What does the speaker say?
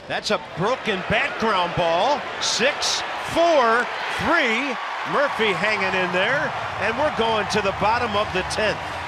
That's a broken bat ground ball. 6, 4, 3. Murphy hanging in there, and we're going to the bottom of the 10th.